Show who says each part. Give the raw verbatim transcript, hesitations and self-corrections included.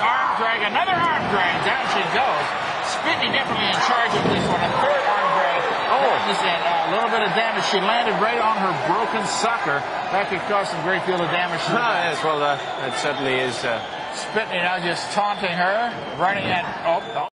Speaker 1: arm drag, another arm drag. Down she goes. Spitney definitely in charge of this one. A third arm drag. Oh, a little bit of damage. She landed right on her broken sucker. That could cause some great deal of damage.
Speaker 2: Ah, yes, well, that, that certainly is. Uh...
Speaker 1: Spitney now just taunting her, running at. Oh, oh.